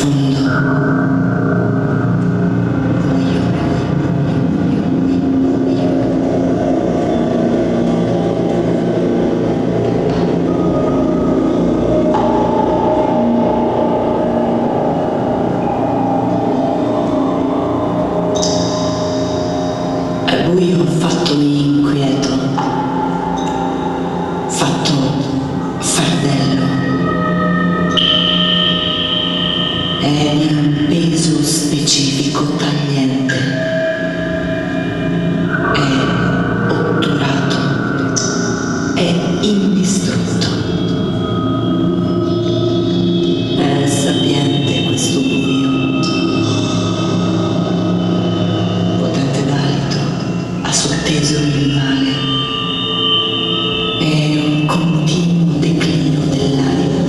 profondo. Al buio fattomi inquieto, fatto fardello, è di un peso specifico tagliente, è otturato, è indistrutto, è sapiente questo buio, potente d'alito, ha sotteso il male, è un continuo declino dell'anima.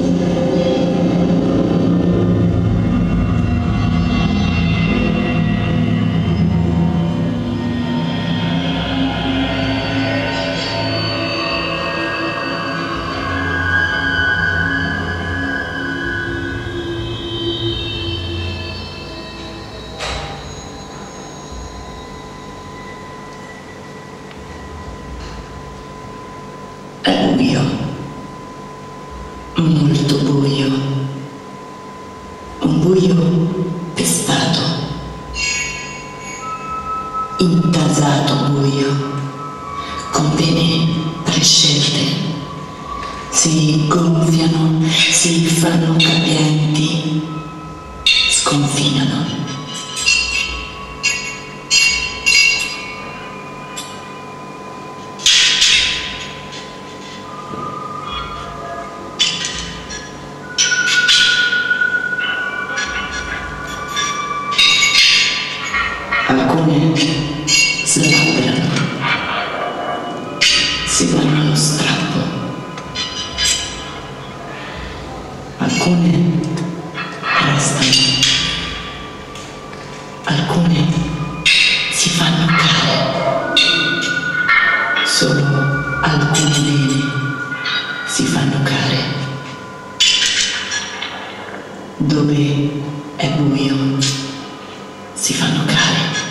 È buio, molto buio, un buio pestato, intasato buio, con vene prescelte, si gonfiano, si fanno capienti, sconfinano. Alcune slabbrano, si vanno allo strappo, alcune restano, alcune si fanno care, solo alcune vene si fanno care, dove è buio si fanno care.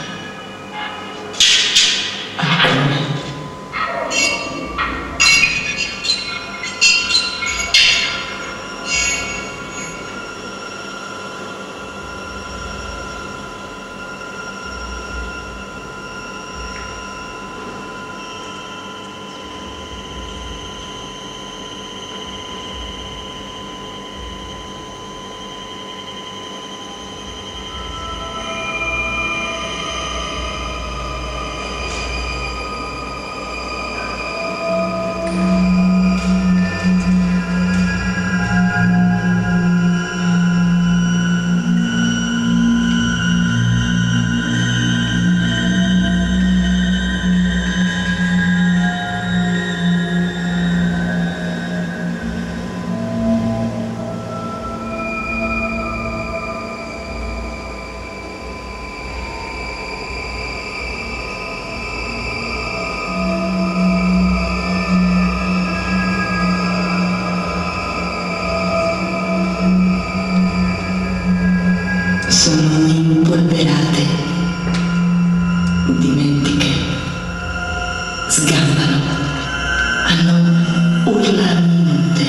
Sono impolverate, dimentiche, sgambano, hanno urla mute,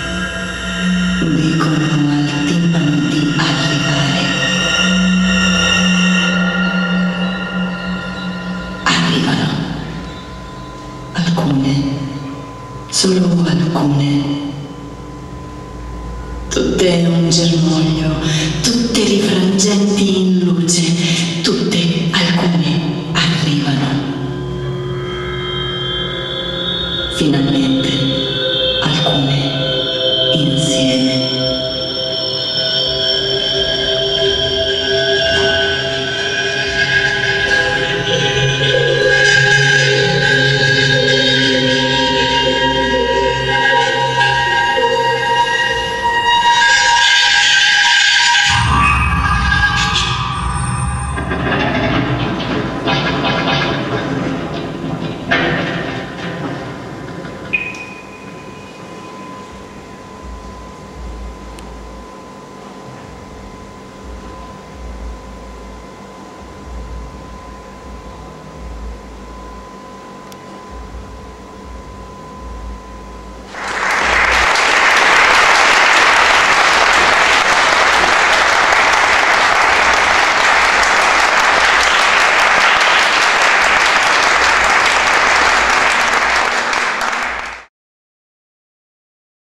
dicono al timpano di arrivare. Arrivano, alcune, solo alcune, tutte un germoglio, tutte rifrangenti in luce.